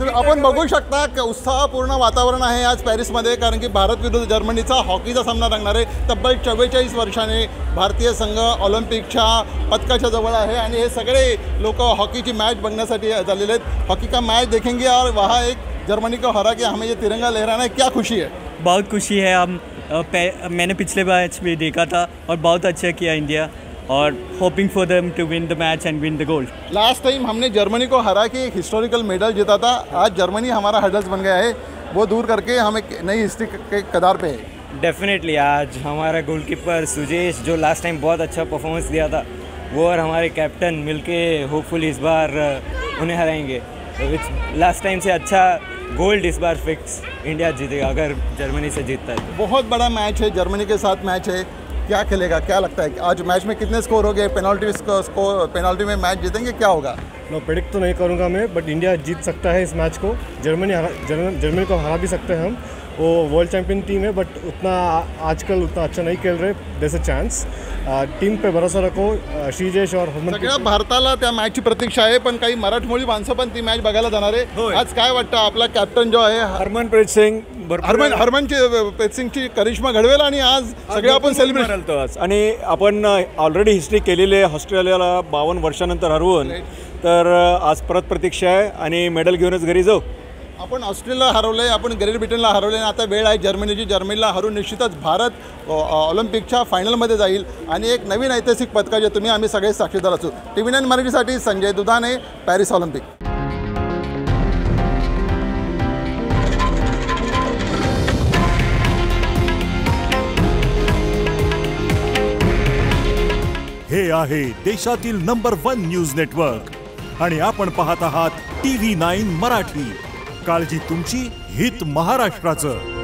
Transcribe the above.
आपण बघू शकता की उत्साहपूर्ण वातावरण आहे आज पॅरिसमध्ये, कारण की भारत विरुद्ध जर्मनीचा हॉकीचा सामना रंगणार आहे। तब्बल 44 वर्षांनी भारतीय संघ ऑलिम्पिकच्या पदकाच्या जवळ आहे आणि हे सगळे लोक हॉकीची मैच बघण्यासाठी झालेले आहेत। हॉकी का मैच देखेंगे और वहाँ एक जर्मनी को हरा के हमें ये तिरंगा लहराना है, क्या खुशी है? बहुत खुशी है। हम मैंने पिछले मैच भी देखा था और बहुत अच्छा किया इंडिया, और hoping for them to win the match and win the gold. Last time हमने जर्मनी को हरा के एक हिस्टोरिकल मेडल जीता था। आज जर्मनी हमारा हडल्स बन गया है, वो दूर करके हम एक नई हिस्ट्री के कदार पे है। डेफिनेटली आज हमारा गोलकीपर सुजेश जो लास्ट टाइम बहुत अच्छा परफॉर्मेंस दिया था, वो और हमारे कैप्टन मिलके होपफुली इस बार उन्हें हराएंगे। लास्ट टाइम से अच्छा गोल्ड इस बार फिक्स इंडिया जीतेगा अगर जर्मनी से जीतता है तो। बहुत बड़ा मैच है, जर्मनी के साथ मैच है, क्या खेलेगा, क्या लगता है आज मैच में कितने स्कोर हो गए? पेनल्टी में मैच जीतेंगे, क्या होगा? मैं प्रेडिक्ट तो नहीं करूंगा मैं, बट इंडिया जीत सकता है इस मैच को। जर्मनी को हरा भी सकते हैं हम। वो वर्ल्ड चैंपियन टीम है, बट उतना आजकल उतना अच्छा नहीं खेल रहे। There is a chance, team पे भरोसा रखो। श्रीजेश और सगळ्या भारताला त्या मॅचची प्रतीक्षा आहे, पण काही मराठमोळी माणसं पण ती मॅच बघायला जाणार आहे। आज काय वाटतं आपला कॅप्टन जो आहे हरमनप्रीत सिंग, हरमनप्रीत सिंगची करिश्मा घडवेल आणि आज सगळे आपण सेलिब्रेट करतो आज। आणि आपण ऑलरेडी हिस्ट्री केलेली आहे, ऑस्ट्रेलियाला 52 वर्षानंतर हरवून, तर आज परत प्रतीक्षा आहे आणि मेडल घेऊनच घरी जाऊ। आपण ऑस्ट्रेलियाला हरवले, आपण ग्रेट ब्रिटनला हरवले आणि आता वेळ आहे जर्मनीची। जर्मनीला हरून निश्चितच भारत ऑलिम्पिकच्या फायनलमध्ये जाईल आणि एक नवीन ऐतिहासिक पदकाचे तुम्ही आम्ही सगळे साक्षीदार असू। TV9 मराठीसाठी संजय दुधाने, पॅरिस ऑलिम्पिक। हे आहे देशातील नंबर 1 न्यूज नेटवर्क आणि आपण पाहत आहात TV9 मराठी। काळजी तुमची, हित महाराष्ट्राचं।